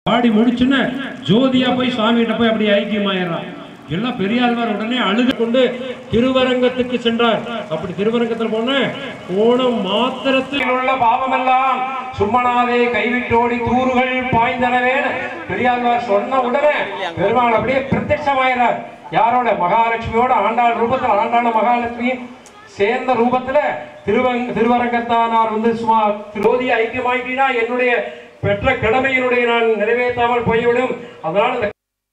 பாடி முடிச்சுன்னு ஜோதியா போய் சுவாமி கிட்ட போய் அப்படி ஐக்கியமாயிடுறான். எல்லாம் பெரியாழ்வார் உடனே அழுது கொண்டு திருவரங்கத்துக்கு சென்றார். அப்படி திருவரங்கத்தில் போன மாத்திரத்தில் உள்ள பாவமெல்லாம் சும்மனாவே கைவிட்டோடி தூறுகள் பாய்ந்தனவே பெரியாழ்வார் சொன்ன உடனே பெருமாள் அப்படியே பிரத்யட்சமாயிறார். யாரோட? மகாலட்சுமியோட ஆண்டாள் ரூபத்தில், ஆண்டாள மகாலட்சுமி சேர்ந்த ரூபத்துல திருவரங்கத்தானார் வந்து சும்மா ஜோதியை ஐக்கியமாயிட்டீனா என்னுடைய பெற்ற கடமையினுடைய நான் நிறைவேற்றாமல் போய்விடும். அதனால்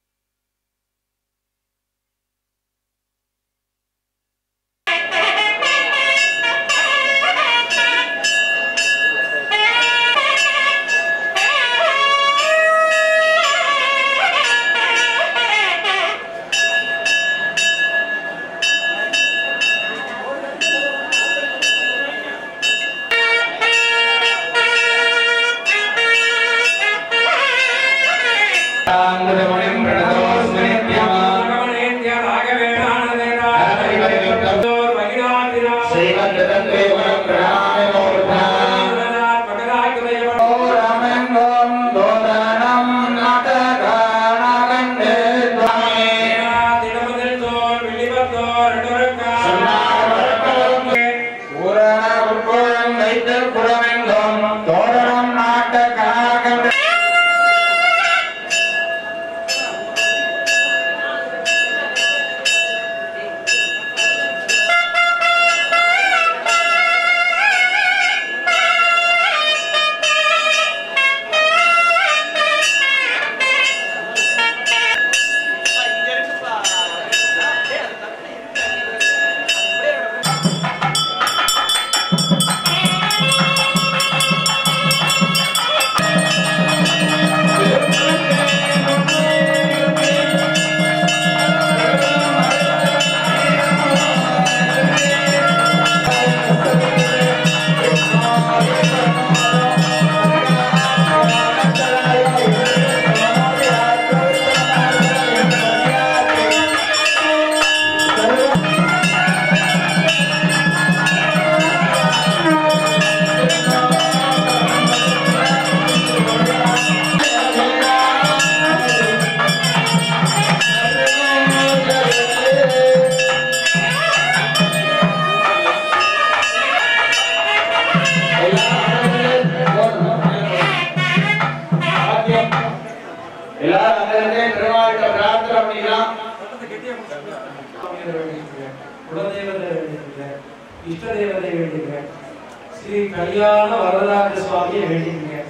ஸ்ரீ கல்யாண வரதராஜ சுவாமியை வேண்டிக்கிறேன்.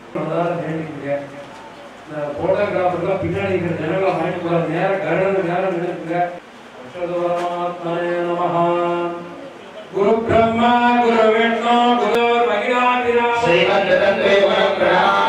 போட்டோகிராஃபர்லாம் பின்னாடி இருக்கிற ஜனங்களை வாங்கிட்டு நேரம் கருடனுக்கு நேரம் நினைக்குங்க. குரு பிரம்மா குரு விஷ்ணு குரு மகிழாதிரா